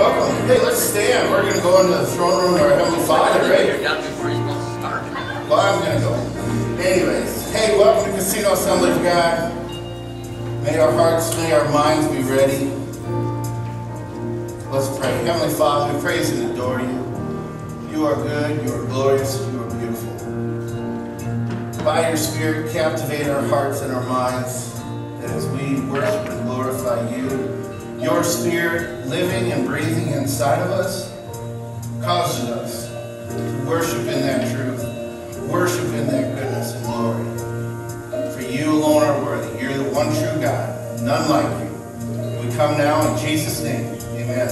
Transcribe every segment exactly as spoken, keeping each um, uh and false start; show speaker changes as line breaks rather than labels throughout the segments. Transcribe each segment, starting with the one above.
Welcome. Hey, let's stand. We're going to go into the throne room of our Heavenly Father, right? Well, I'm going to go. Anyways, hey, welcome to Casino Assembly of God. May our hearts, may our minds be ready. Let's pray. Heavenly Father, we praise and adore you. You are good, you are glorious, you are beautiful. By your Spirit, captivate our hearts and our minds as we worship and glorify you. Your Spirit living and breathing inside of us causes us to worship in that truth, worship in that goodness and glory. For you alone are worthy. You're the one true God, none like you. We come now in Jesus' name. Amen.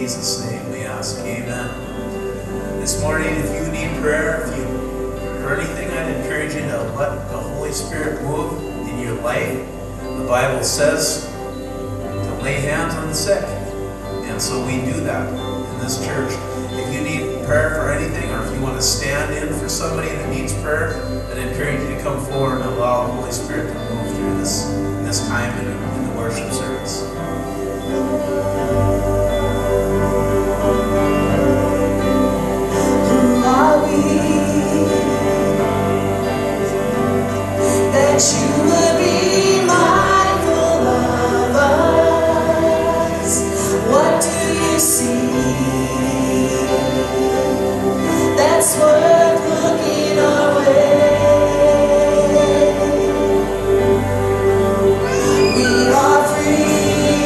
Jesus' name we ask, amen. This morning, if you need prayer, if you or anything, I'd encourage you to let the Holy Spirit move in your life. The Bible says to lay hands on the sick. And so we do that in this church. If you need prayer for anything, or if you want to stand in for somebody that needs prayer, I'd encourage you to come forward and allow the Holy Spirit to move through this, this time in, in the worship service.
Who are we that you would be mindful of us? What do you see that's worth looking our way? We are free.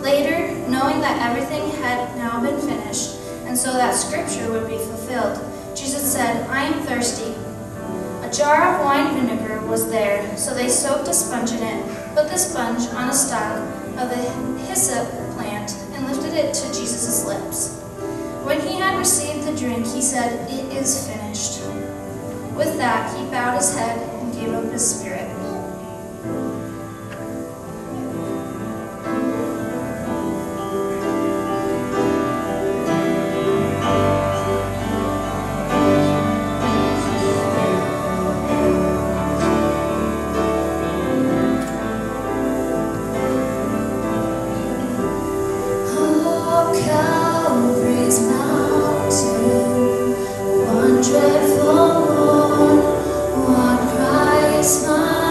Later, knowing that everything had now been finished, and so that Scripture would be fulfilled, Jesus said, "I am thirsty." A jar of wine vinegar was there, so they soaked a sponge in it, put the sponge on a stalk of the hyssop plant, and lifted it to Jesus' lips. When he had received the drink, he said, "It is finished." With that, he bowed his head and gave up his spirit.
Dreadful Lord, what Christ my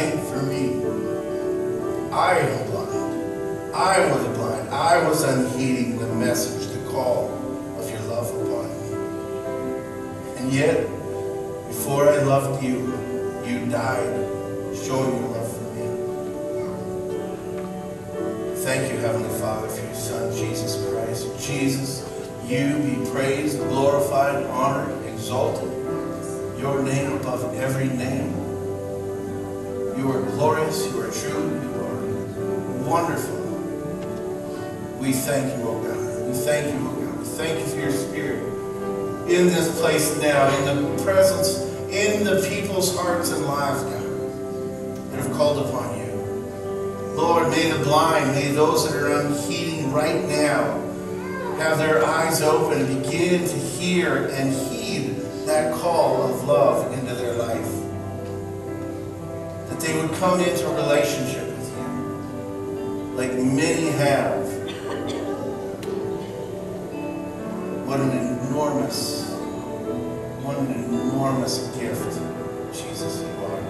dying for me. I am blind. I was blind. I was unheeding the message, the call of your love upon me. And yet, before I loved you, you died, showing your love for me. Thank you, Heavenly Father, for your Son, Jesus Christ. Jesus, you be praised, glorified, honored, exalted. Your name above every name. You are glorious, you are true, you are wonderful. We thank you, O God. We thank you, O God. We thank you for your Spirit in this place now, in the presence, in the people's hearts and lives, God, that have called upon you. Lord, may the blind, may those that are unheeding right now have their eyes open and begin to hear and heed that call of love into their life. That they would come into a relationship with you, like many have. What an enormous, what an enormous gift, Jesus, you are.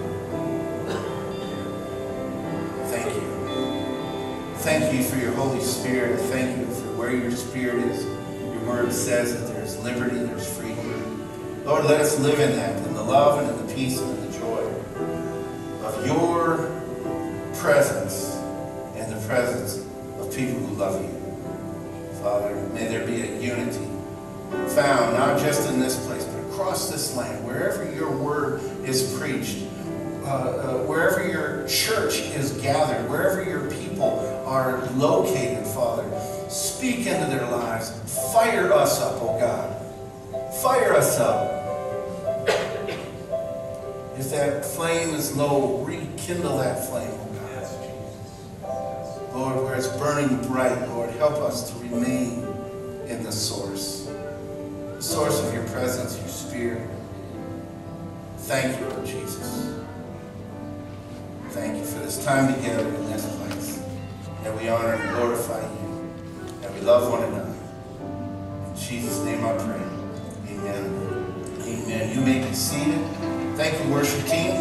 Thank you. Thank you for your Holy Spirit. Thank you for where your Spirit is. Your word says that there's liberty, there's freedom. Lord, let us live in that, in the love and in the peace and in the joy of your presence and the presence of people who love you. Father, may there be a unity found not just in this place, but across this land, wherever your word is preached, uh, uh, wherever your church is gathered, wherever your people are located, Father, speak into their lives. Fire us up, oh God. Fire us up. If that flame is low, rekindle that flame, oh God. Lord, where it's burning bright, Lord, help us to remain in the source. The source of your presence, your Spirit. Thank you, Lord Jesus. Thank you for this time together in this place. That we honor and glorify you. That we love one another. In Jesus' name I pray. Amen. Amen. You may be seated. Thank you, worship team.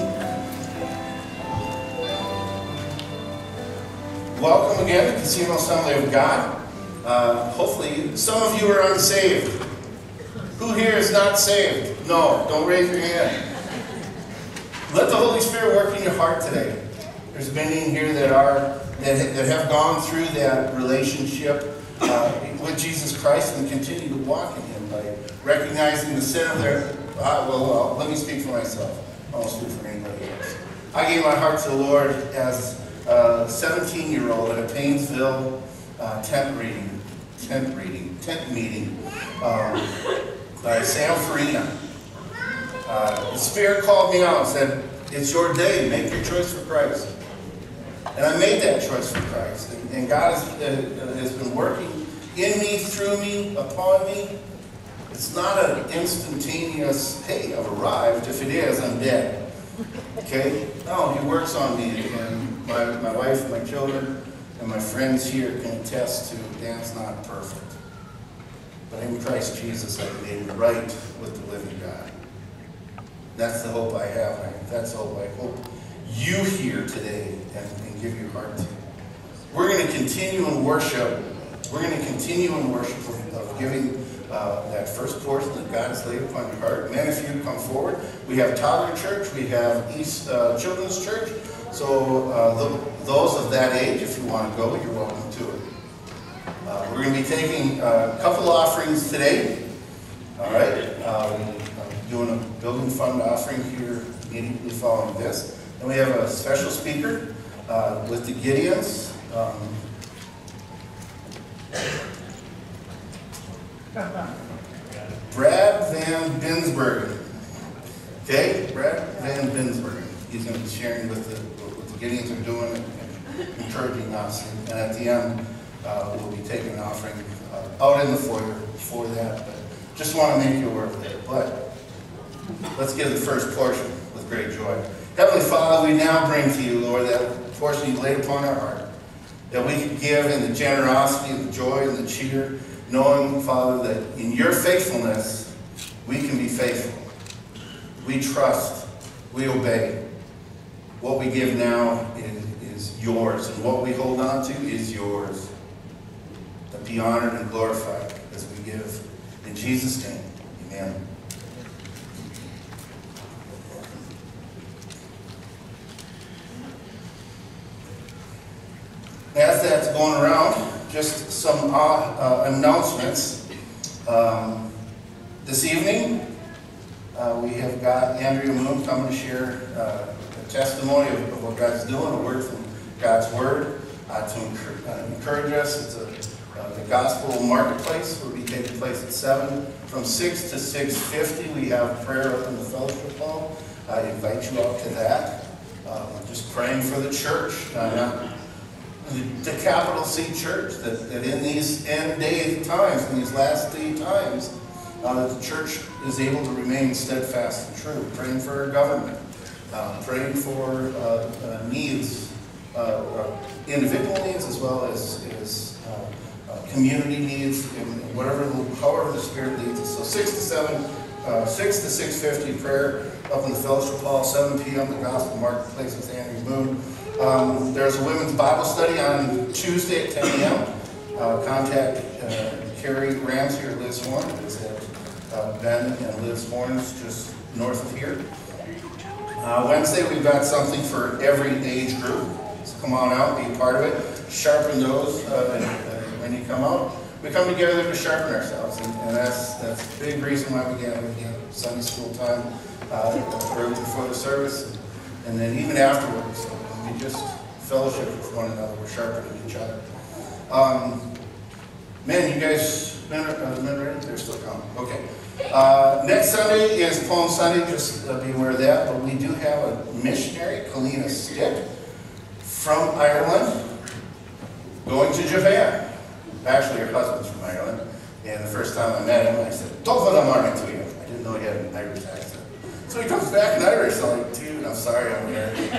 Welcome again to Casino Assembly of God. Uh, hopefully, some of you are unsaved. Who here is not saved? No, don't raise your hand. Let the Holy Spirit work in your heart today. There's many in here that are that, that have gone through that relationship uh, with Jesus Christ and continue to walk in Him by recognizing the sin of their. Uh, well, well, let me speak for myself. I won't speak for anybody else. I gave my heart to the Lord as a seventeen-year-old at a Painesville uh, tent reading, tent reading, tent meeting. Um, by Sam Farina. Uh, the Spirit called me out and said, it's your day, make your choice for Christ. And I made that choice for Christ. And, and God has, uh, has been working in me, through me, upon me. It's not an instantaneous, hey, I've arrived. If it is, I'm dead. Okay? No, He works on me. And my, my wife, my children, and my friends here can attest to Dan's not perfect. But in Christ Jesus, I made right with the living God. That's the hope I have. That's the hope I hope you hear today and, and give your heart to. We're going to continue in worship. We're going to continue in worship of, of giving uh, that first portion that God has laid upon your heart. Men, if you come forward, we have Toddler Church. We have East uh, Children's Church. So uh, the, those of that age, if you want to go, you're welcome to it. Uh, we're going to be taking a couple offerings today. All right. Um, I'm doing a building fund offering here immediately following this. Then we have a special speaker uh, with the Gideons. Um, Brad Van Binsbergen. Okay, Brad Van Binsbergen. He's going to be sharing with the, what the Gideons are doing and encouraging us. And at the end, Uh, we'll be taking an offering uh, out in the foyer for that, but just want to make you aware of that. But let's give the first portion with great joy. Heavenly Father, we now bring to you, Lord, that portion you laid upon our heart, that we could give in the generosity and the joy and the cheer, knowing, Father, that in your faithfulness, we can be faithful. We trust. We obey. what we give now is, is yours, and what we hold on to is yours. To be honored and glorified as we give. In Jesus' name, amen. As that's going around, just some uh, uh, announcements. Um, this evening, uh, we have got Andrea Moon coming to share uh, a testimony of, of what God's doing, a word from God's Word uh, to encourage, uh, encourage us. It's a, uh, the Gospel Marketplace will be taking place at seven. From six to six fifty, we have prayer up in the fellowship hall. I invite you out to that. Uh, just praying for the church. Uh, not, The capital C church, that, that in these end day times, in these last day times, uh, the church is able to remain steadfast and true, praying for our government, uh, praying for uh, uh, needs, uh, uh, individual needs as well as, as uh, uh, community needs, and whatever, however the Spirit leads us. So six to seven, uh, six to six fifty prayer up in the fellowship hall, seven p m the Gospel Marketplace with Andrea Moon. Um, there's a women's Bible study on Tuesday at ten a m Uh, contact uh, Carrie Ramsey or Liz Horn. It's at uh, Ben and Liz Horn's just north of here. Uh, Wednesday we've got something for every age group. So come on out, be a part of it. Sharpen those uh, when you come out. We come together to sharpen ourselves, and, and that's that's a big reason why we get, we get Sunday school time uh, early before the service, and then even afterwards. So we just fellowship with one another. We're sharpening each other. Um, man, you guys, men, uh, men ready? They're still coming. Okay. Uh, next Sunday is Palm Sunday. Just uh, be aware of that. But we do have a missionary, Kalina Stick, from Ireland, going to Japan. Actually, her husband's from Ireland. And the first time I met him, I said, "Tofana Martin to you." I didn't know he had an Irish accent. So he comes back in Irish. I'm like, dude, I'm sorry, I'm American.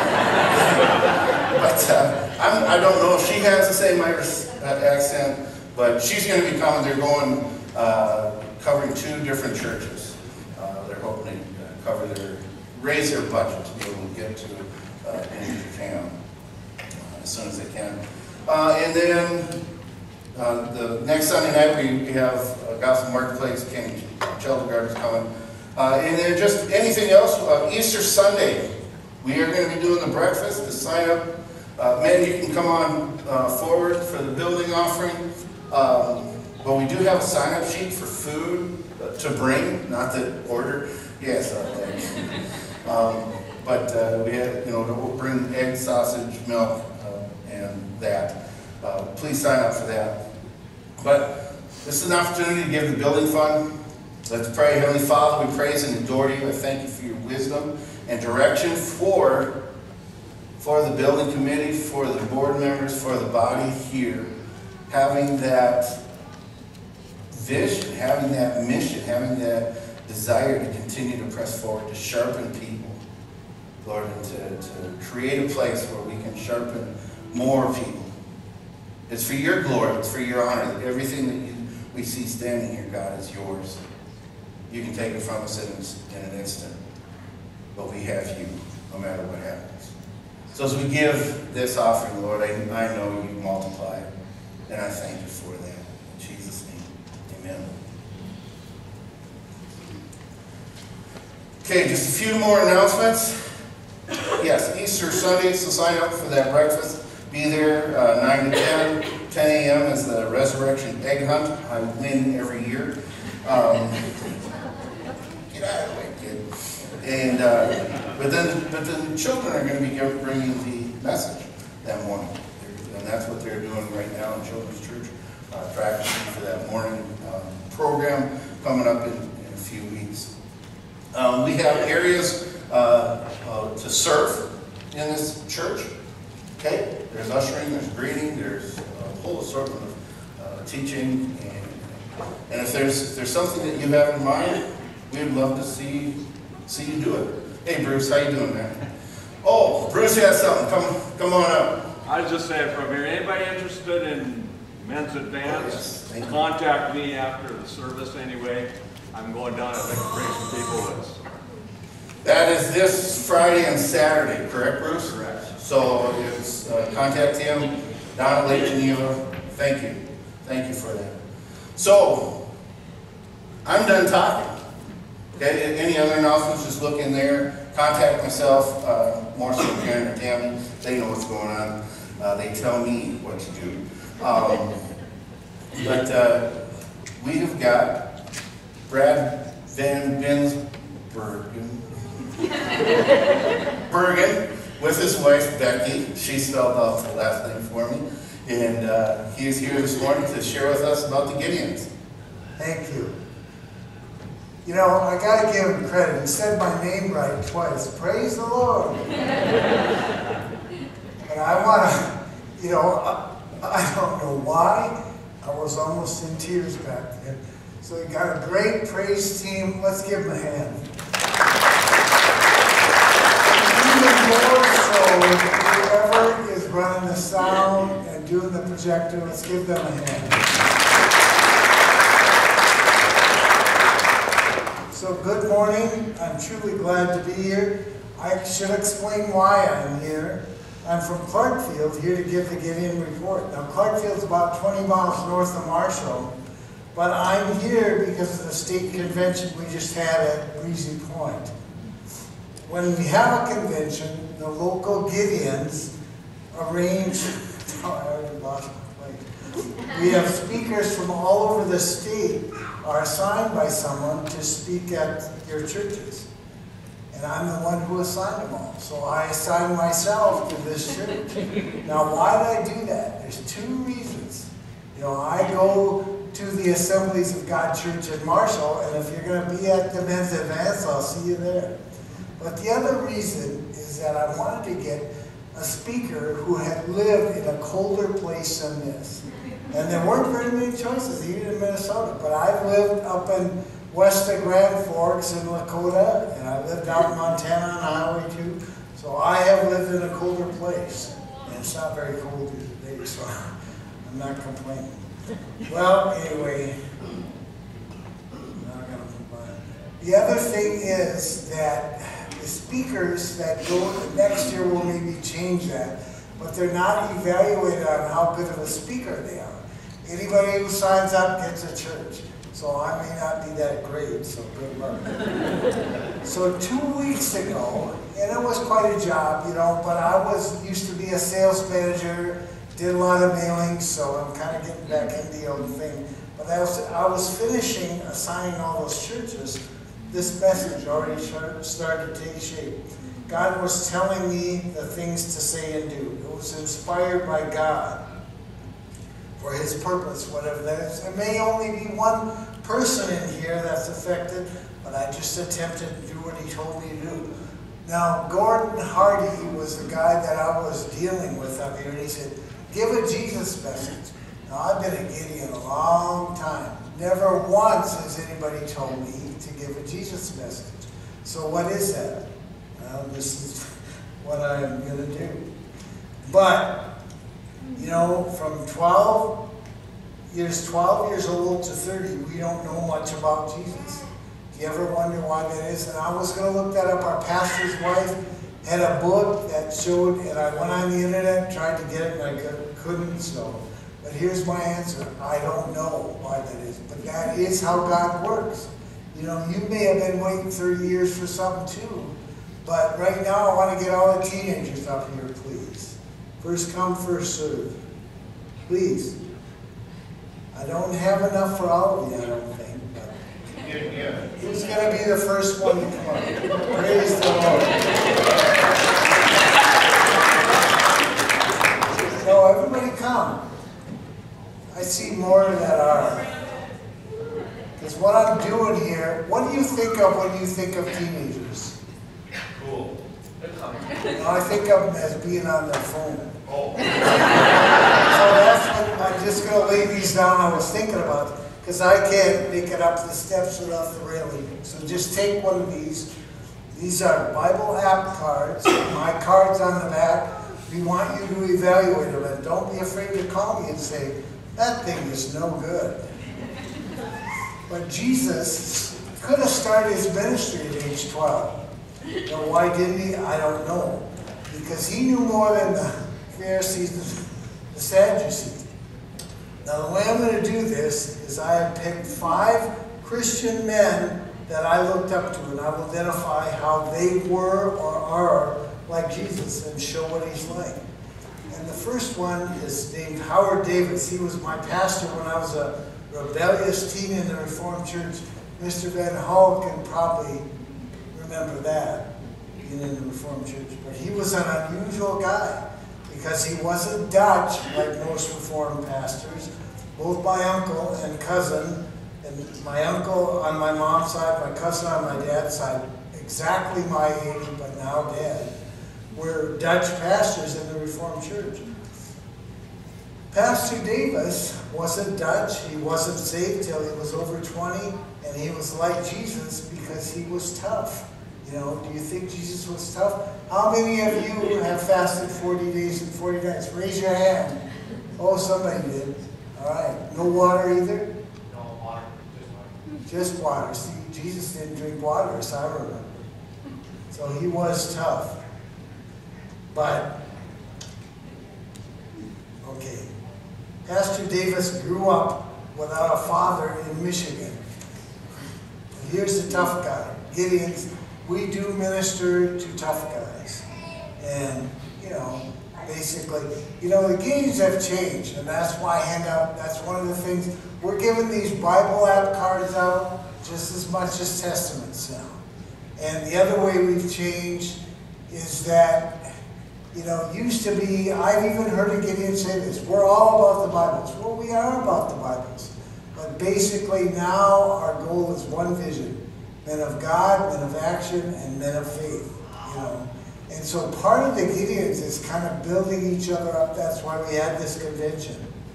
But uh, I'm, I don't know if she has the same Irish accent, but she's going to be coming. They're going, uh, covering two different churches. Uh, they're hoping to uh, cover their, raise their budget to be able to get to uh, in Japan uh, as soon as they can. Uh, and then uh, the next Sunday night we, we have uh, Gospel Marketplace. Kenny Cheldergaard is coming. Uh, and then just anything else, uh, Easter Sunday, we are going to be doing the breakfast. To sign up, uh, men, you can come on uh, forward for the building offering. Um, but we do have a sign-up sheet for food uh, to bring, not to order. Yes, uh, thanks. Um, but uh, we have, you know, we'll bring egg, sausage, milk, uh, and that. Uh, please sign up for that. But this is an opportunity to give the building fund. Let's pray. Heavenly Father, we praise and adore you. I thank you for your wisdom and direction for, for the building committee, for the board members, for the body here. Having that vision, having that mission, having that desire to continue to press forward, to sharpen people, Lord, and to, to create a place where we can sharpen more people. It's for your glory, it's for your honor, that everything that you, we see standing here, God, is yours. You can take it from us in, in an instant, but we have you, no matter what happens. So as we give this offering, Lord, I, I know you multiply it, and I thank you for that. In Jesus' name, amen. Okay, just a few more announcements. Yes, Easter Sunday, so sign up for that breakfast. Be there uh, nine to ten. ten a m is the Resurrection Egg Hunt. I win every year. Um, get out of the way, kid. And uh, but then, but then children are going to be bringing the message that morning, and that's what they're doing right now in Children's Church, uh, practicing for that morning um, program coming up in, in a few weeks. Um, we have areas uh, uh, to serve in this church. Okay, there's ushering, there's greeting, there's a whole assortment of uh, teaching, and, and if there's if there's something that you have in mind, we'd love to see see you do it. Hey, Bruce, how you doing, man? Oh, Bruce has something. Come, come on up.
I was just saying, from here, anybody interested in men's advance,
Oh, yes.
contact me after the service anyway. I'm going down, I'd like to bring some people with us.
That is this Friday and Saturday, correct, Bruce?
Correct.
So it's, uh, contact him down at Lake Geneva. Thank you. Thank you for that. So, I'm done talking. Okay, any other announcements, just look in there. Contact myself, uh, more so Karen or Tammy. They know what's going on. Uh, they tell me what to do. Um, but uh, we have got Brad Van Binsbergen Bergen with his wife Becky. She spelled out the last name for me. And uh, he is here this morning to share with us about the Gideons.
Thank you. You know, I got to give him credit. He said my name right twice. Praise the Lord. And I want to, you know, I, I don't know why. I was almost in tears back then. So you got a great praise team. Let's give them a hand. Even more so, whoever is running the sound and doing the projector, let's give them a hand. So good morning. I'm truly glad to be here. I should explain why I'm here. I'm from Clarkfield, here to give the Gideon report. Now Clarkfield's about twenty miles north of Marshall, but I'm here because of the state convention we just had at Breezy Point. When we have a convention, the local Gideons arrange, oh, I already lost my place. We have speakers from all over the state are assigned by someone to speak at your churches. And I'm the one who assigned them all. So I assigned myself to this church. Now, why did I do that? There's two reasons. You know, I go to the Assemblies of God Church in Marshall, and if you're going to be at the men's advance, I'll see you there. But the other reason is that I wanted to get a speaker who had lived in a colder place than this. And there weren't very many choices, even in Minnesota. But I've lived up in west of Grand Forks in Lakota, and I lived out in Montana on Highway two. So I have lived in a colder place. And it's not very cold here today, so I'm not complaining. Well, anyway, I'm not going to complain. The other thing is that the speakers that go next year will maybe change that, but they're not evaluated on how good of a speaker they are. Anybody who signs up gets a church. So I may not be that great, so good luck. So two weeks ago, and it was quite a job, you know, but I was used to be a sales manager, did a lot of mailings, so I'm kind of getting back into the old thing. But I was, I was finishing assigning all those churches. This message already started to take shape. God was telling me the things to say and do. It was inspired by God for his purpose, whatever that is. There may only be one person in here that's affected, but I just attempted to do what he told me to do. Now, Gordon Hardy was the guy that I was dealing with up here, and he said, give a Jesus message. Now, I've been a Gideon a long time. Never once has anybody told me to give a Jesus message. So what is that? Well, this is what I'm going to do. But, you know, from twelve years, twelve years old to thirty, we don't know much about Jesus. Do you ever wonder why that is? And I was going to look that up. Our pastor's wife had a book that showed, and I went on the internet, tried to get it, and I couldn't, so. But here's my answer. I don't know why that is. But that is how God works. You know, you may have been waiting thirty years for something too. But right now, I want to get all the teenagers up here, please. First come, first serve. Please. I don't have enough for all of you, I don't think. But who's going to be the first one to come up? Praise the Lord. So everybody come. I see more that are. Because what I'm doing here, what do you think of when you think of teenagers?
Cool.
Now, I think of them as being on their phone.
Oh.
So that's what, I'm just going to lay these down I was thinking about, because I can't make it up the steps without the railing. So just take one of these. These are Bible app cards, my cards on the back. We want you to evaluate them, and don't be afraid to call me and say, that thing is no good. But Jesus could have started his ministry at age twelve. Now, why didn't he? I don't know. Because he knew more than the Pharisees, the Sadducees. Now, the way I'm going to do this is I have picked five Christian men that I looked up to, and I will identify how they were or are like Jesus and show what he's like. And the first one is named Howard Davis. He was my pastor when I was a rebellious teen in the Reformed Church. Mister Van Hall can probably remember that, being in the Reformed Church. But he was an unusual guy because he wasn't Dutch like most Reformed pastors. Both my uncle and cousin, and my uncle on my mom's side, my cousin on my dad's side, exactly my age, but now dead, were Dutch pastors in the Reformed Church. Pastor Davis wasn't Dutch. He wasn't saved till he was over twenty, and he was like Jesus because he was tough. You know, do you think Jesus was tough? How many of you have fasted forty days and forty nights? Raise your hand. Oh, somebody did. All right. No water either?
No water, just water.
Just water. See, Jesus didn't drink water, as I remember. So he was tough. But, okay. Pastor Davis grew up without a father in Michigan. And here's the tough guy. Gideon's, we do minister to tough guys. And, you know, basically, you know, the Gideons have changed, and that's why I hand out, that's one of the things, we're giving these Bible app cards out just as much as Testaments now. And the other way we've changed is that, you know, it used to be, I've even heard a Gideon say this, we're all about the Bibles. Well, we are about the Bibles. But basically now our goal is one vision. Men of God, men of action, and men of faith. You know. And so part of the Gideons is kind of building each other up. That's why we had this convention.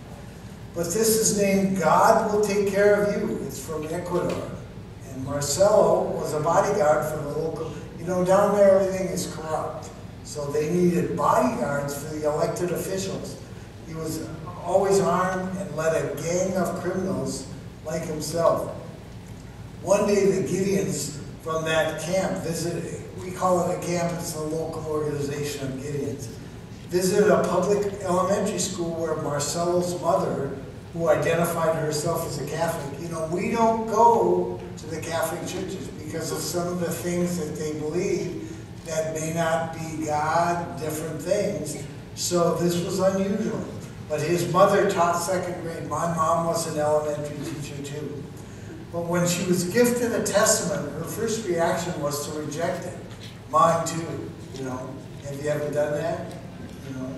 But this is named God Will Take Care of You. It's from Ecuador. And Marcelo was a bodyguard for the local, you know, down there everything is corrupt. So they needed bodyguards for the elected officials. He was always armed and led a gang of criminals like himself. One day the Gideons from that camp visited, we call it a camp, it's a local organization of Gideons, visited a public elementary school where Marcelo's mother, who identified herself as a Catholic, you know, we don't go to the Catholic churches because of some of the things that they believe that may not be God, different things. So this was unusual. But his mother taught second grade. My mom was an elementary teacher too. But when she was gifted a testament, her first reaction was to reject it. Mine too, you know. Have you ever done that? You know.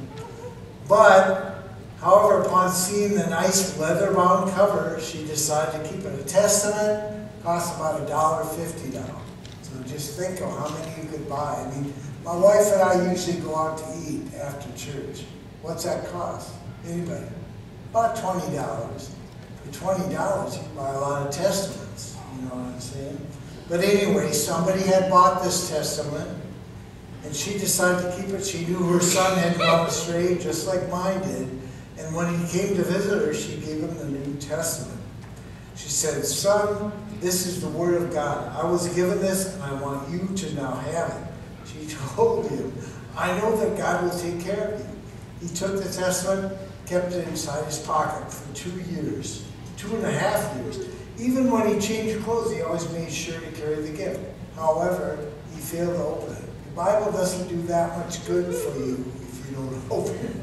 But, however, upon seeing the nice leather-bound cover, she decided to keep it. A testament costs about a dollar fifty now. So just think of how many you could buy. I mean, my wife and I usually go out to eat after church. What's that cost? Anybody? About twenty dollars. For twenty dollars, you can buy a lot of testaments. You know what I'm saying? But anyway, somebody had bought this testament, and she decided to keep it. She knew her son had gone astray, just like mine did. And when he came to visit her, she gave him the New Testament. She said, "Son, this is the Word of God. I was given this, and I want you to now have it." She told him, "I know that God will take care of you." He took the testament, kept it inside his pocket for two years, two and a half years. Even when he changed clothes, he always made sure to carry the gift. However, he failed to open it. The Bible doesn't do that much good for you if you don't open it.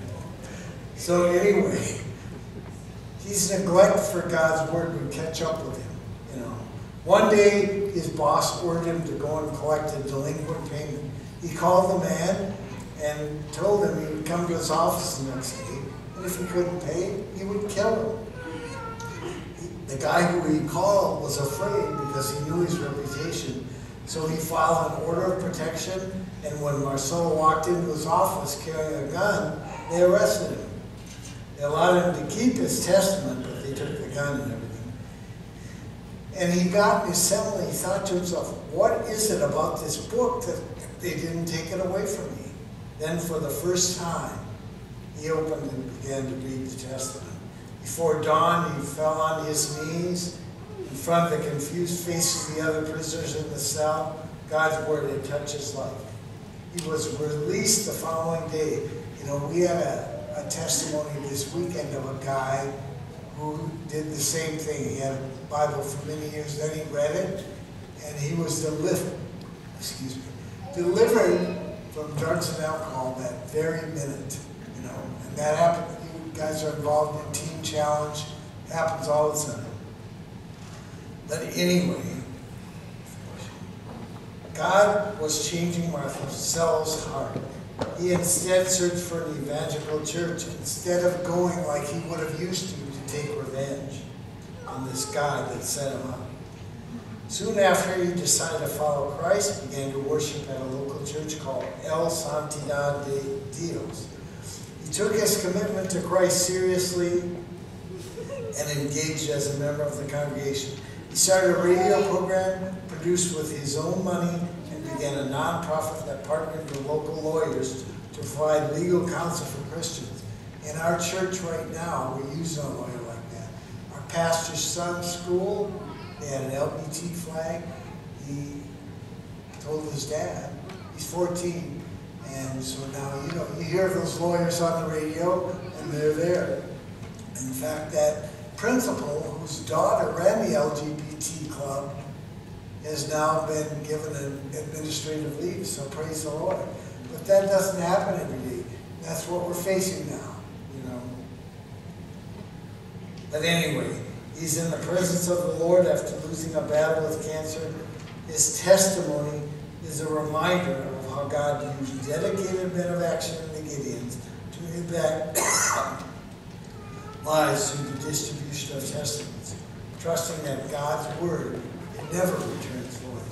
So anyway, his neglect for God's word would catch up with him. You know, one day his boss ordered him to go and collect a delinquent payment. He called the man and told him he would come to his office the next day, and if he couldn't pay, he would kill him. The guy who he called was afraid because he knew his reputation, so he filed an order of protection, and when Marcelo walked into his office carrying a gun, they arrested him. They allowed him to keep his testament, but they took the gun and everything. And he got in his cell and he thought to himself, what is it about this book that they didn't take it away from me? Then for the first time, he opened and began to read the testament. Before dawn, he fell on his knees in front of the confused faces of the other prisoners in the cell, God's word had touched his life. He was released the following day. You know, we had a, a testimony this weekend of a guy who did the same thing. He had a Bible for many years, then he read it, and he was delivered, excuse me, delivered from drugs and alcohol that very minute, you know. And that happened. You guys are involved in Teen Challenge. It happens all the time. But anyway, God was changing Marcel's heart. He instead searched for an evangelical church instead of going like he would have used to to take revenge on this guy that set him up. Soon after he decided to follow Christ, he began to worship at a local church called El Santidad de Dios. He took his commitment to Christ seriously and engaged as a member of the congregation. He started a radio program produced with his own money and began a nonprofit that partnered with local lawyers to provide legal counsel for Christians. In our church right now, we use a lawyer like that. Our pastor's son's school, they had an L B T flag. He told his dad, he's fourteen, and so now, you know, you hear those lawyers on the radio, and they're there. In fact, that principal, whose daughter ran the L G B T club, has now been given an administrative leave, so praise the Lord. But that doesn't happen every day. That's what we're facing now, you know. But anyway, he's in the presence of the Lord after losing a battle with cancer. His testimony is a reminder of how God used dedicated men of action in the Gideons to impact lives through the distribution of testaments, trusting that God's word never returns void.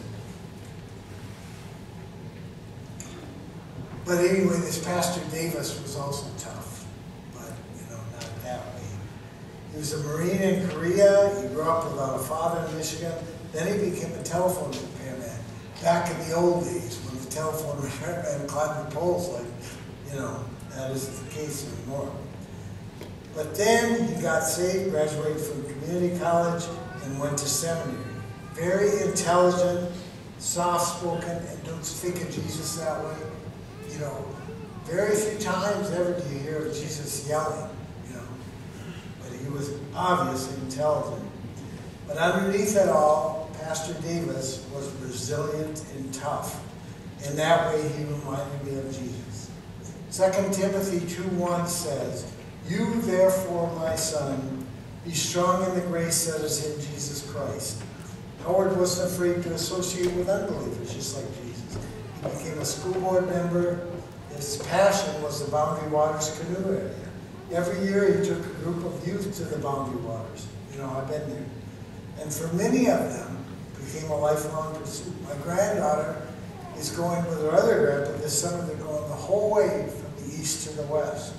But anyway, this Pastor Davis was also tough, but you know, not that way. He was a Marine in Korea. He grew up without a father in Michigan. Then he became a telephone repairman. Back in the old days, when the telephone repairman climbed the poles, like, you know, that isn't the case anymore. But then he got saved, graduated from community college, and went to seminary. Very intelligent, soft-spoken, and don't think of Jesus that way. You know, very few times ever do you hear of Jesus yelling, you know. But he was obviously intelligent. But underneath it all, Pastor Davis was resilient and tough. In that way, he reminded me of Jesus. Second Timothy two one says, "You therefore, my son, be strong in the grace that is in Jesus Christ." Howard wasn't afraid to associate with unbelievers, just like Jesus. He became a school board member. His passion was the Boundary Waters canoe area. Every year he took a group of youth to the Boundary Waters. You know, I've been there. And for many of them, it became a lifelong pursuit. My granddaughter is going with her other grandpa this summer. They're going the whole way from the east to the west.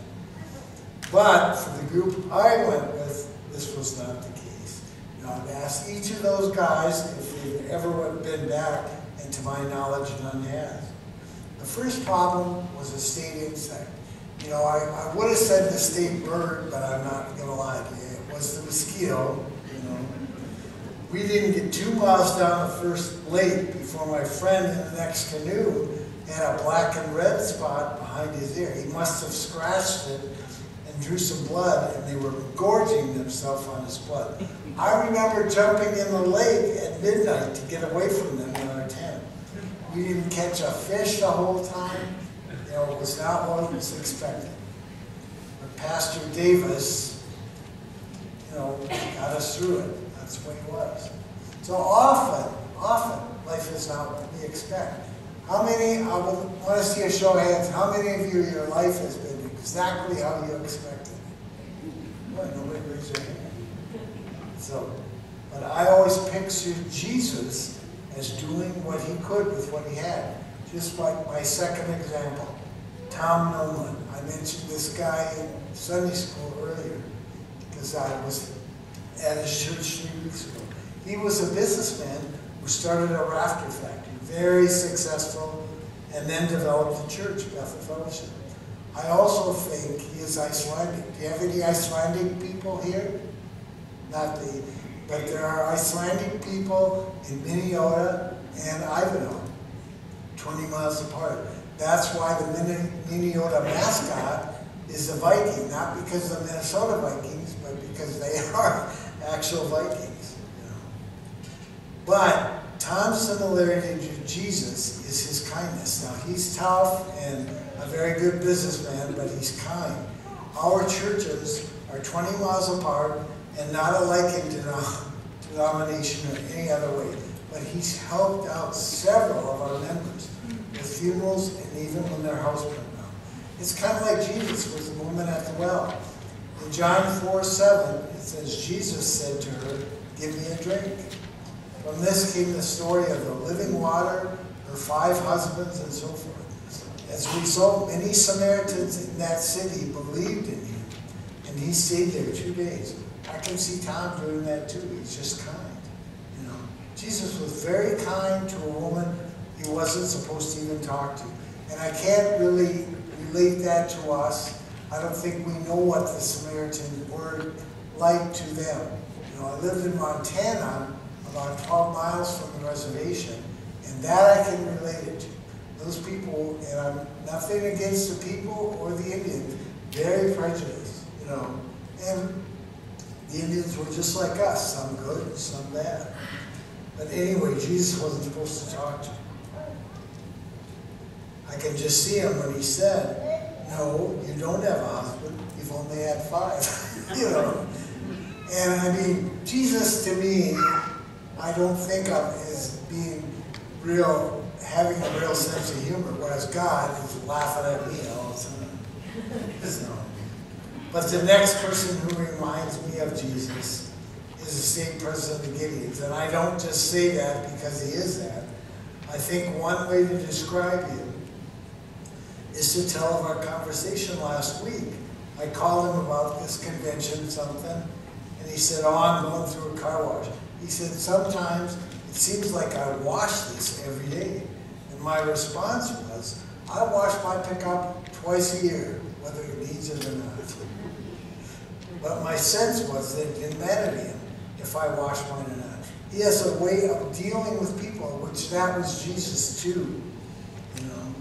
But for the group I went with, this was not the case. You know, I've asked each of those guys if they've ever been back, and to my knowledge, none has. The first problem was a state insect. You know, I, I would have said the state bird, but I'm not going to lie to you. It was the mosquito, you know. We didn't get two miles down the first lake before my friend in the next canoe had a black and red spot behind his ear. He must have scratched it and drew some blood, and they were gorging themselves on his blood. I remember jumping in the lake at midnight to get away from them in our tent. We didn't catch a fish the whole time. You know, it was not what was expected. But Pastor Davis, you know, got us through it. That's what he was. So often, often, life is not what we expect. How many, I would want to see a show of hands, how many of you, your life has been exactly how you expected? Well, nobody raised their hand. So, but I always pictured Jesus as doing what he could with what he had. Just like my second example, Tom Nolan. I mentioned this guy in Sunday school earlier because I was at his church three weeks ago. He was a businessman who started a rafter factory, very successful, and then developed a church, Bethel Fellowship. I also think he is Icelandic. Do you have any Icelandic people here? Not the, but there are Icelandic people in Minnesota and Ivanhoe. twenty miles apart. That's why the Min- Minnesota mascot is a Viking, not because of the Minnesota Vikings, but because they are actual Vikings. You know. But Tom's similarity to Jesus is his kindness. Now, he's tough and a very good businessman, but he's kind. Our churches are twenty miles apart and not alike in denom- denomination or any other way. But he's helped out several of our members with funerals and even when their house burned down. It's kind of like Jesus with the woman at the well. In John four seven, it says, Jesus said to her, "Give me a drink." From this came the story of the living water, her five husbands, and so forth. As a result, many Samaritans in that city believed in him, and he stayed there two days. I can see Tom doing that too. He's just kind. You know, Jesus was very kind to a woman he wasn't supposed to even talk to. And I can't really relate that to us. I don't think we know what the Samaritans were like to them. You know, I lived in Montana, about twelve miles from the reservation, and that I can relate it to. Those people, and I'm nothing against the people or the Indians, very prejudiced, you know. And the Indians were just like us, some good, some bad. But anyway, Jesus wasn't supposed to talk to him. I can just see him when he said, "No, you don't have a husband, you've only had five." You know. And I mean, Jesus to me, I don't think of as being real, having a real sense of humor, whereas God is laughing at me all the time. So, but the next person who reminds me of Jesus is the state president of the Gideons. And I don't just say that because he is that. I think one way to describe him is to tell of our conversation last week. I called him about this convention, something, and he said, "Oh, I'm going through a car wash." He said, "Sometimes it seems like I wash this every day." And my response was, "I wash my pickup twice a year, whether it needs it or not." But my sense was that it didn't matter to him if I wash mine or not. He has a way of dealing with people, which that was Jesus too, you know.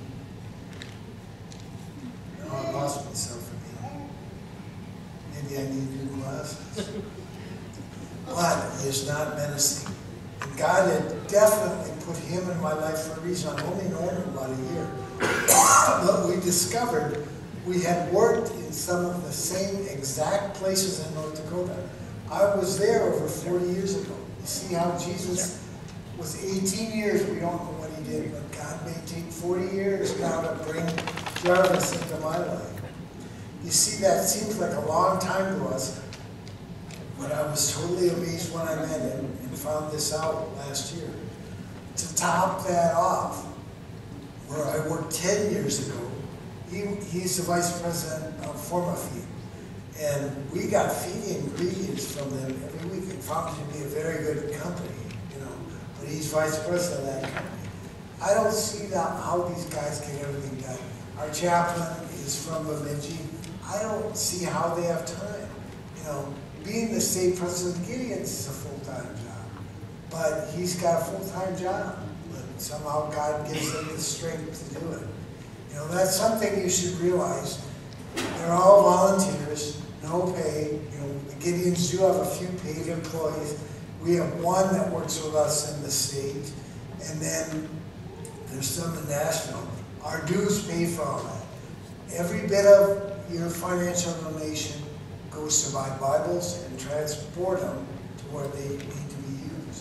Now I lost myself again. Maybe I need new glasses. But he is not menacing. And God had definitely put him in my life for a reason. I've only known him about a year. But we discovered we had worked in some of the same exact places in North Dakota. I was there over forty years ago. You see how Jesus was eighteen years, we don't know what he did, but God may take forty years now to bring Jarvis into my life. You see, that seems like a long time to us, but I was totally amazed when I met him and found this out last year. To top that off, where I worked ten years ago, he, he's the vice president of Formafeed. And we got feed ingredients from them every week. And found it to be a very good company, you know. But he's vice president of that company. I don't see that, how these guys get everything done. Our chaplain is from Bemidji. I don't see how they have time. You know, being the state president of Gideons is a full-time job. But he's got a full-time job. But somehow God gives him the strength to do it. You know, that's something you should realize. They're all volunteers, no pay. You know, the Gideons do have a few paid employees. We have one that works with us in the state, and then there's some in Nashville. Our dues pay for all that. Every bit of your financial donation goes to buy Bibles and transport them to where they need to be used.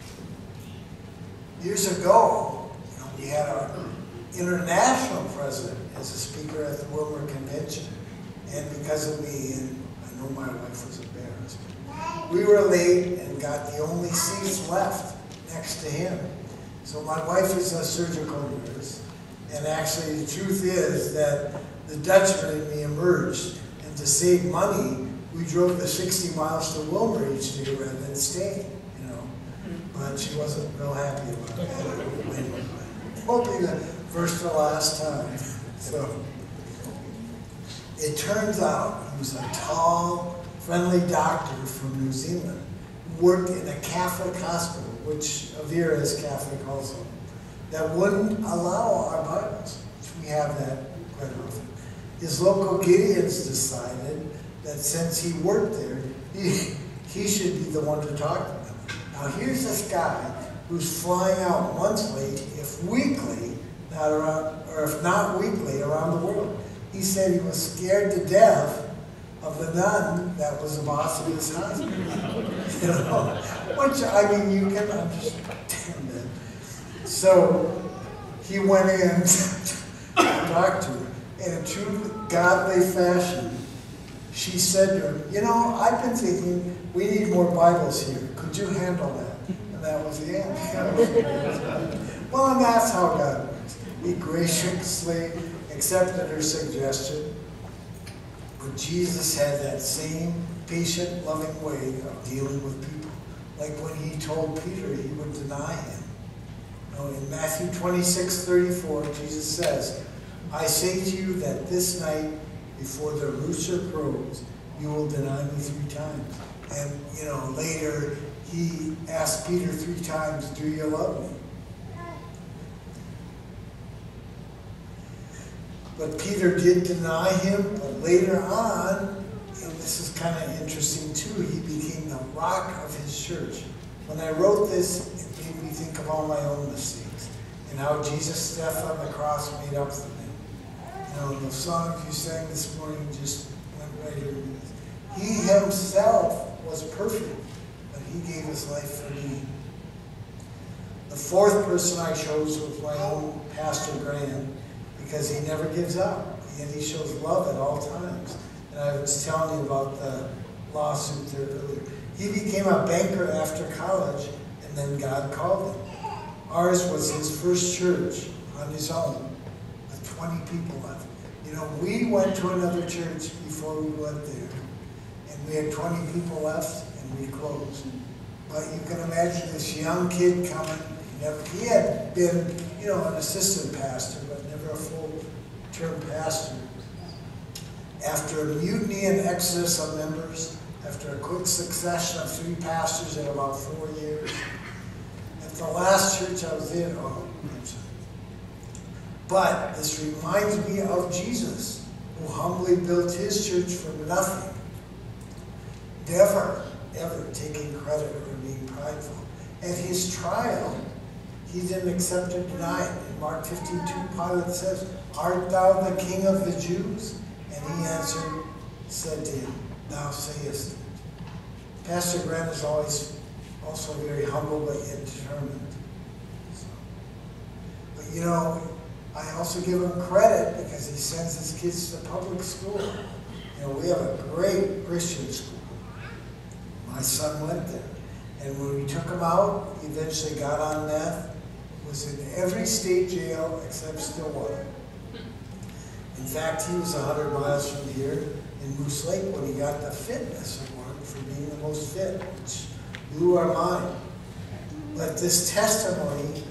Years ago, you know, we had our international president as a speaker at the Wilmer Convention. And because of me, and I know my wife was embarrassed, we were late and got the only seats left next to him. So my wife is a surgical nurse, and actually the truth is that the Dutchman in me emerged, and to save money, we drove the sixty miles to Wilmer each day rather than staying, you know. But she wasn't real happy about that. Won't be the first or last time. So it turns out he was a tall, friendly doctor from New Zealand who worked in a Catholic hospital, which Avira is Catholic also. that wouldn't allow our Bibles, which we have that quite often. His local Gideons decided that since he worked there, he, he should be the one to talk to them. Now here's this guy who's flying out monthly, if weekly, not around, or if not weekly, around the world. He said he was scared to death of the nun that was the boss of his husband. You know, which, I mean, you can understand that. So he went in to talk to her. In a true godly fashion, she said to him, you know, I've been thinking we need more Bibles here. Could you handle that? And that was the end. Well, and that's how God works. He graciously accepted her suggestion. But Jesus had that same patient, loving way of dealing with people. Like when he told Peter he would deny him. You know, in Matthew twenty-six, thirty-four, Jesus says, I say to you that this night, before the rooster crows, you will deny me three times. And, you know, later he asked Peter three times, do you love me? But Peter did deny him, but later on, and this is kind of interesting too, he became the rock of his church. When I wrote this, it made me think of all my own mistakes and how Jesus' death on the cross made up for them. You know, the song you sang this morning just went right here with us. He himself was perfect, but he gave his life for me. The fourth person I chose was my own Pastor Graham, because he never gives up, and he shows love at all times. And I was telling you about the lawsuit there earlier. He became a banker after college, and then God called him. Ours was his first church on his own, with twenty people left. You know, we went to another church before we went there, and we had twenty people left, and we closed. But you can imagine this young kid coming. He, never, he had been, you know, an assistant pastor, but never a full-term pastor. After a mutiny and exodus of members, after a quick succession of three pastors in about four years, at the last church I was in, oh, I'm sorry. But this reminds me of Jesus, who humbly built his church from nothing, never, ever taking credit or being prideful. At his trial, he didn't accept or deny it. In Mark fifteen two, Pilate says, art thou the king of the Jews? And he answered, said to him, thou sayest it. Pastor Grant is always also very humble but yet determined. So, but you know, I also give him credit because he sends his kids to public school. You know, we have a great Christian school. My son went there. And when we took him out, he eventually got on meth, was in every state jail except Stillwater. In fact, he was one hundred miles from here in Moose Lake when he got the fitness award for being the most fit, which blew our mind. But this testimony,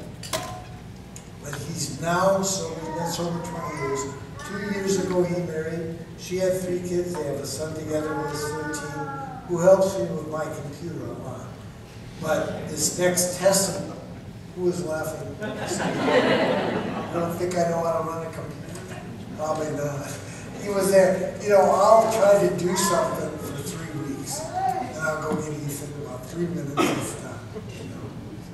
but he's now sober, that's over twenty years. Two years ago he married, she had three kids, they have a son together who is thirteen, who helps me with my computer a lot. But this next testimony, who is laughing? I don't think I know how to run a computer. Probably not. He was there. You know, I'll try to do something for three weeks, and I'll go get Ethan about three minutes it's done. You know.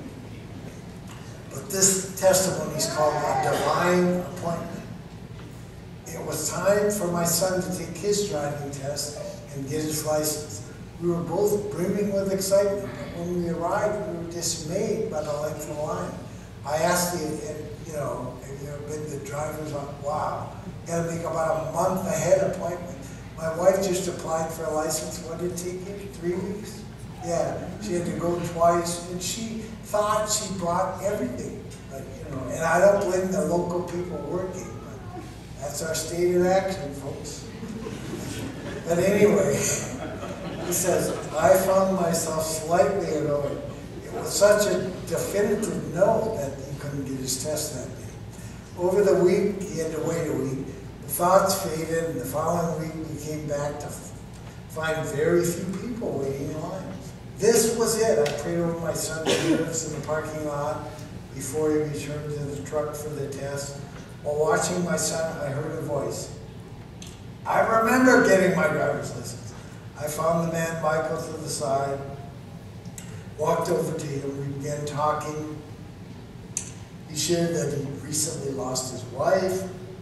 But this testimony is called a divine appointment. It was time for my son to take his driving test and get his license. We were both brimming with excitement, but when we arrived, we were dismayed by the length of the line. I asked the, you know, have you ever been to the driver's office? Wow. Got to make about a month ahead appointment. My wife just applied for a license. What did it take you? Three weeks? Yeah, she had to go twice, and she thought she brought everything. But, you know, and I don't blame the local people working, but that's our state of action, folks. But anyway, he says, I found myself slightly annoyed. It was such a definitive no that he couldn't get his test that day. Over the week, he had to wait a week. The thoughts faded, and the following week we came back to find very few people waiting in line. This was it. I prayed over my son's nerves in the parking lot. before he returned to the truck for the test. While watching my son, I heard a voice. I remember getting my driver's license. I found the man, Michael, to the side, walked over to him, we began talking. He shared that he recently lost his wife.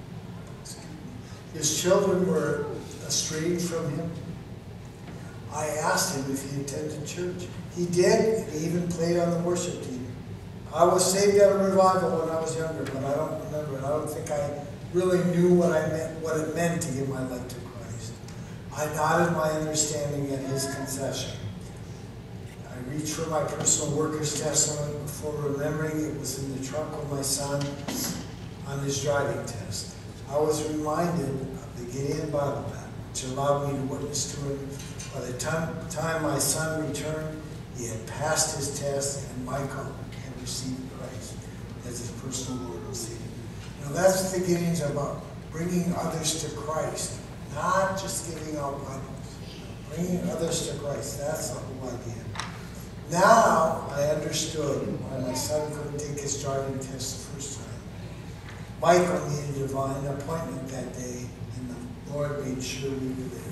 His children were estranged from him. I asked him if he attended church. He did, and he even played on the worship team. I was saved at a revival when I was younger, but I don't remember, and I don't think I really knew what I meant, what it meant to give my life to Christ. I nodded my understanding at his concession. I reached for my personal worker's testament before remembering it was in the trunk of my son on his driving test. I was reminded of the Gideon Bible map, which allowed me to witness to him. By the time, time my son returned, he had passed his test, and Michael had received Christ as his personal Lord and Savior. You know, that's what the Gideon's about, bringing others to Christ, not just giving out Bibles. Bringing others to Christ, that's the whole idea. Now I understood why my son couldn't take his driving test the first time. Michael needed a divine appointment that day, and the Lord made sure we were there.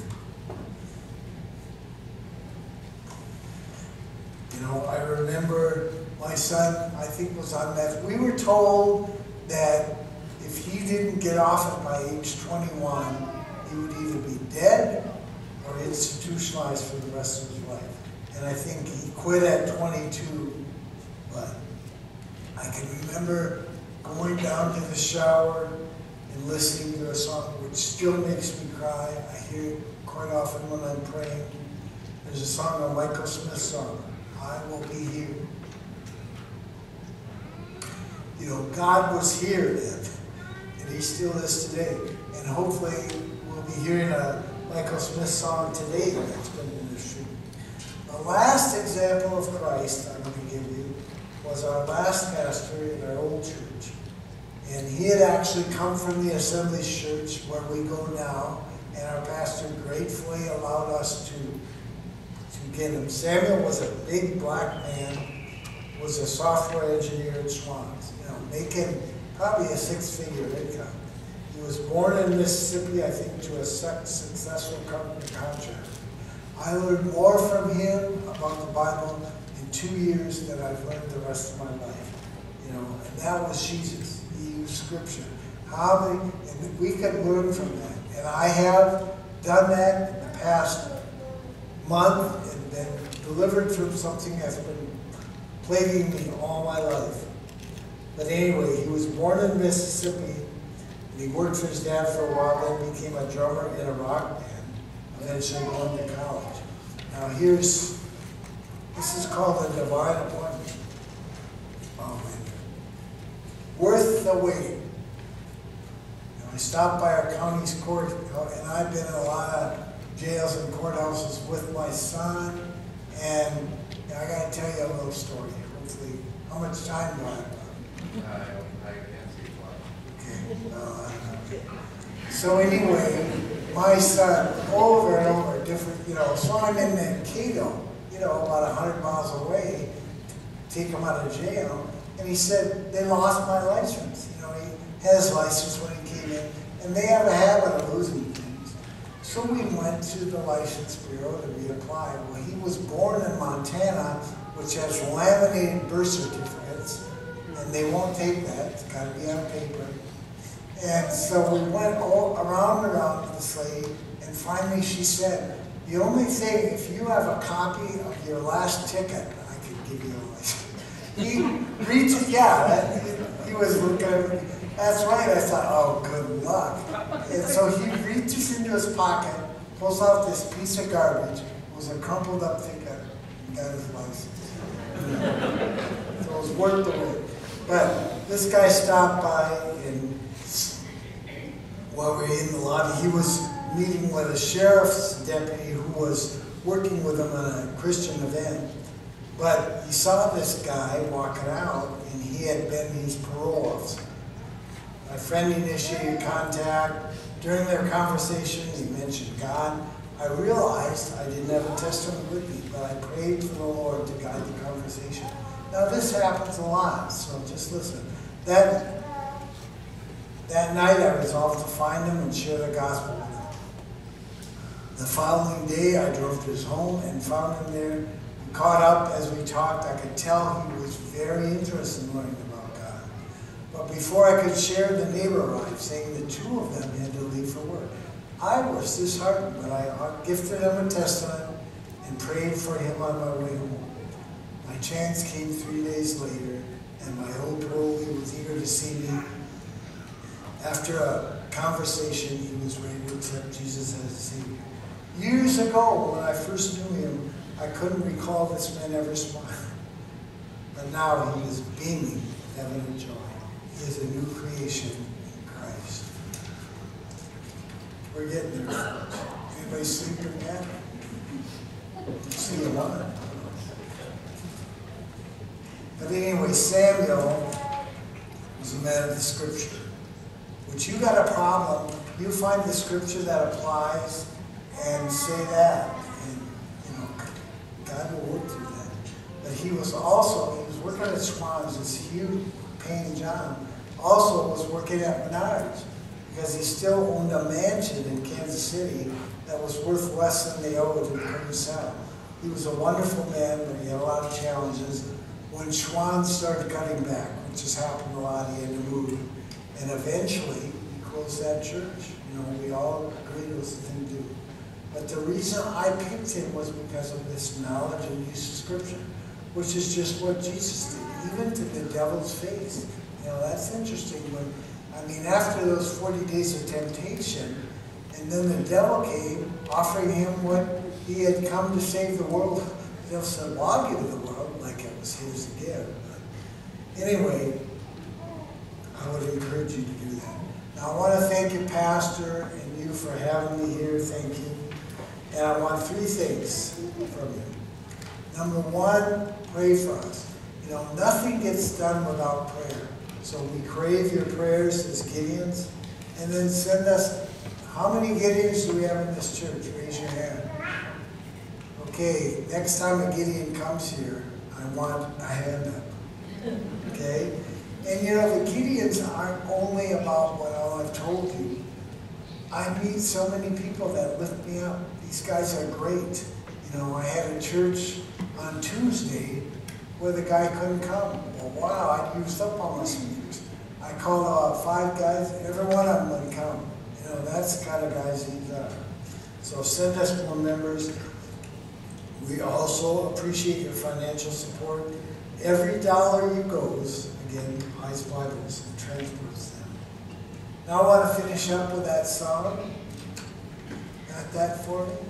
You know, I remember my son, I think, was on meth. We were told that if he didn't get off it by age twenty-one, he would either be dead or institutionalized for the rest of his life. And I think he quit at twenty-two, but I can remember going down to the shower and listening to a song which still makes me cry. I hear it quite often when I'm praying. There's a song, a Michael Smith song, I Will Be Here. You know, God was here then, and he still is today. And hopefully we'll be hearing a Michael Smith song today that's been ministry. The last example of Christ I'm going to give you was our last pastor in our old church. And he had actually come from the Assemblies Church where we go now, and our pastor gratefully allowed us to, to get him. Samuel was a big black man, was a software engineer at Swans, you know, making probably a six-figure income. He was born in Mississippi, I think, to a successful company contractor. I learned more from him about the Bible in two years than I've learned the rest of my life. You know, and that was Jesus. He used Scripture. How many, and we can learn from that. And I have done that in the past month and been delivered from something that's been plaguing me all my life. But anyway, he was born in Mississippi, and he worked for his dad for a while, then became a drummer in a rock band, eventually going to college. Now here's, this is called a divine appointment. Oh man. Worth the wait. You know, I stopped by our county's court, and I've been in a lot of jails and courthouses with my son, and I gotta tell you a little story. Hopefully, how much time do I have?
I, I can't see why.
Okay. Uh, so anyway, my son, over and over, different, you know, so I'm in Mankato, you know, about a hundred miles away, to take him out of jail, and he said, they lost my license. You know, he had his license when he came in, and they have a habit of losing things. So we went to the License Bureau to reapply. Well, he was born in Montana, which has laminated birth certificates, and they won't take that. It's got to be on paper. And so we went all around and around to this lady, and finally she said, the only thing, if you have a copy of your last ticket, I could give you a license. He reached, yeah, that, he, he was looking at me. That's right. I thought, oh, good luck. And so he reaches into his pocket, pulls out this piece of garbage. It was a crumpled up ticket, and got his license. So it was worth the wait. But this guy stopped by, and while we were in the lobby, he was meeting with a sheriff's deputy who was working with him on a Christian event. But he saw this guy walking out, and he had been his parole officer. My friend initiated contact. During their conversation, he mentioned God. I realized I didn't have a testament with me, but I prayed for the Lord to guide the conversation. Now this happens a lot, so just listen. That, that night I resolved to find him and share the gospel with him. The following day I drove to his home and found him there. We caught up as we talked. I could tell he was very interested in learning about God. But before I could share, the neighbor arrived, saying the two of them had to leave for work. I was disheartened, but I gifted him a testament and prayed for him on my way home. My chance came three days later, and my old parolee was eager to see me. After a conversation, he was ready to accept Jesus as a Savior. Years ago, when I first knew him, I couldn't recall this man ever smiling. But now he is beaming with evident joy. He is a new creation in Christ. We're getting there, folks. Anybody sleeping yet? See you on. But anyway, Samuel was a man of the Scripture. But you got a problem, you find the Scripture that applies and say that. And, you know, God will work through that. But he was also, he was working at Schwann's, this huge paying job. Also was working at Menards because he still owned a mansion in Kansas City that was worth less than they owed and couldn't sell. He was a wonderful man, but he had a lot of challenges. When Schwann started cutting back, which has happened a lot, he had to move. And eventually, he closed that church. You know, we all agreed it was the thing to do. But the reason I picked him was because of this knowledge and use of Scripture, which is just what Jesus did, even to the devil's face. You know, that's interesting. When, I mean, after those forty days of temptation, and then the devil came, offering him what he had come to save the world. The devil said, well, I'll give you the world, like it was his to give. But anyway, I would encourage you to do that. Now, I want to thank you, Pastor, and you for having me here. Thank you. And I want three things from you. Number one, pray for us. You know, nothing gets done without prayer. So we crave your prayers as Gideons. And then send us, how many Gideons do we have in this church? Raise your hand. Okay, next time a Gideon comes here, I want a hand up. Okay? And you know, the Gideons aren't only about what all I've told you. I meet so many people that lift me up. These guys are great. You know, I had a church on Tuesday where the guy couldn't come. Well, wow, I used up all my speakers. I called out five guys, every one of them would come. You know, that's the kind of guys these are. So send us more members. We also appreciate your financial support. Every dollar you goes, again, buys Bibles and transports them. Now I want to finish up with that song. Got that for me?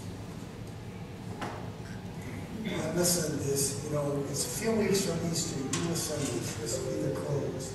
And listen to this, you know, it's a few weeks from Easter. You listen to this. This will be the close.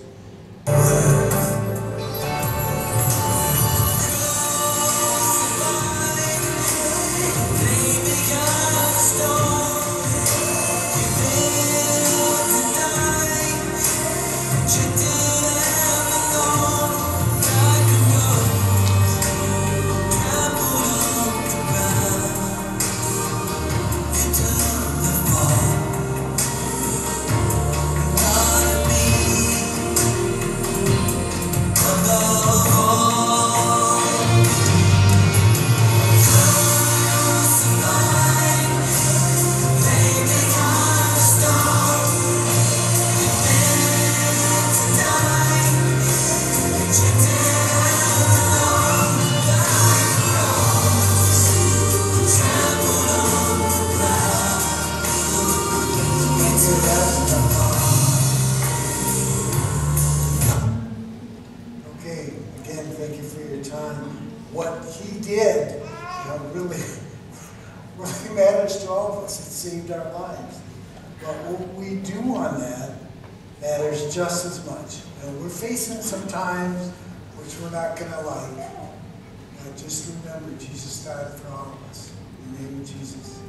Just as much. And we're facing some times which we're not going to like. But just remember, Jesus died for all of us. In the name of Jesus.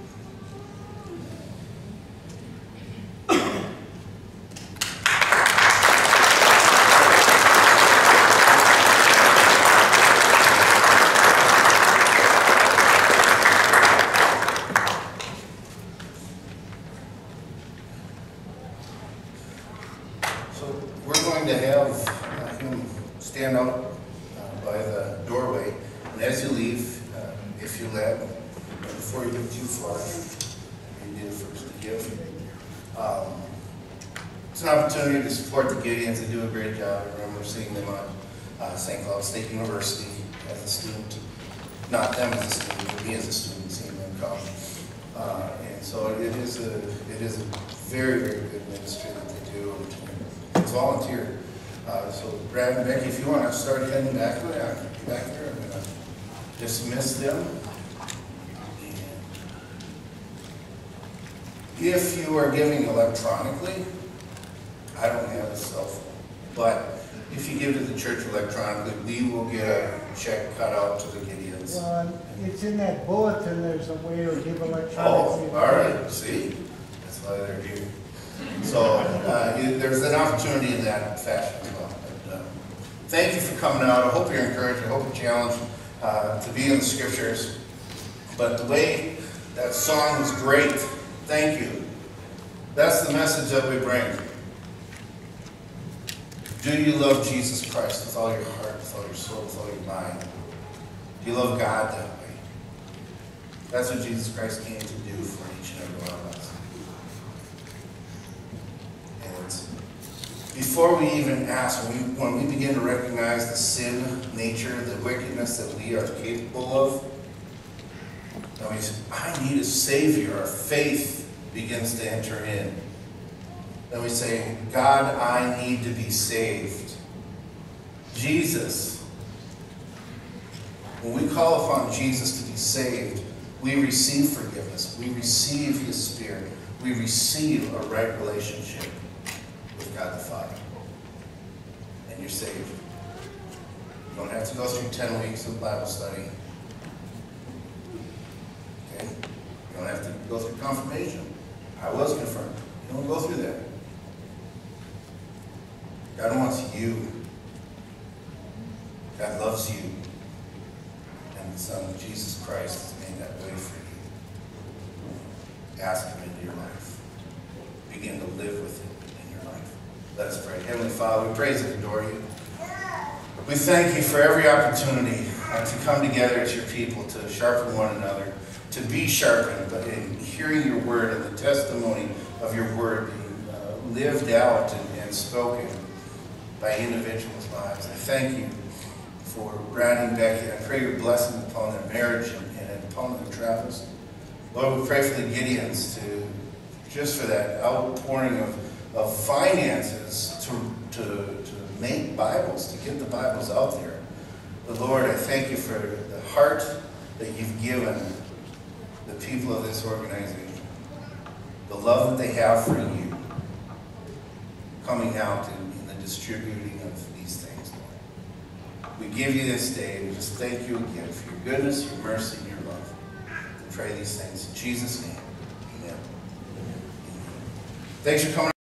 if you're led, before you get too far, you need to first to give. Um, it's an opportunity to support the Gideons. They do a great job. I remember seeing them on uh, Saint Cloud State University as a student. Not them as a student, but me as a student, seeing them come. Uh, and so it is a it is a very, very good ministry that they do. It's volunteer. Uh, so Brad and Becky, if you want to start heading back there, back there, I'm going to dismiss them. And if you are giving electronically, I don't have a cell phone, but if you give to the church electronically, we will get a check cut out to the Gideons.
Well, it's in that bulletin, there's a way to give electronically.
Oh, all right, see? That's why they're here. So uh, you, there's an opportunity in that fashion as well. But, uh, thank you for coming out. I hope you're encouraged. I hope you're challenged uh, to be in the scriptures. But the way that song was great. Thank you. That's the message that we bring. Do you love Jesus Christ with all your heart, with all your soul, with all your mind? Do you love God that way? That's what Jesus Christ came to do for each and every one of us. And before we even ask, when we, when we begin to recognize the sin nature, the wickedness that we are capable of, then we say, I need a Savior. Our faith begins to enter in. Then we say, God, I need to be saved. Jesus. When we call upon Jesus to be saved, we receive forgiveness. We receive His Spirit. We receive a right relationship with God the Father. And you're saved. You don't have to go through ten weeks of Bible study. Okay? You don't have to go through confirmation. I was confirmed. You don't go through that. God wants you. God loves you. And the Son, Jesus Christ, has made that way for you. Ask Him into your life. Begin to live with Him in your life. Let us pray. Heavenly Father, we praise and adore you. We thank you for every opportunity uh, to come together as your people, to sharpen one another, to be sharpened, but in hearing your word and the testimony of your word being uh, lived out and, and spoken by individuals' lives. I thank you for Brad and Becky. I pray your blessing upon their marriage and, and upon their travels. Lord, we pray for the Gideons to, just for that outpouring of, of finances to, to, to make Bibles, to get the Bibles out there. But Lord, I thank you for the heart that you've given the people of this organization, the love that they have for you, coming out in, in the distributing of these things, Lord. We give you this day. We just thank you again for your goodness, your mercy, and your love. We pray these things in Jesus' name. Amen. Thanks for coming.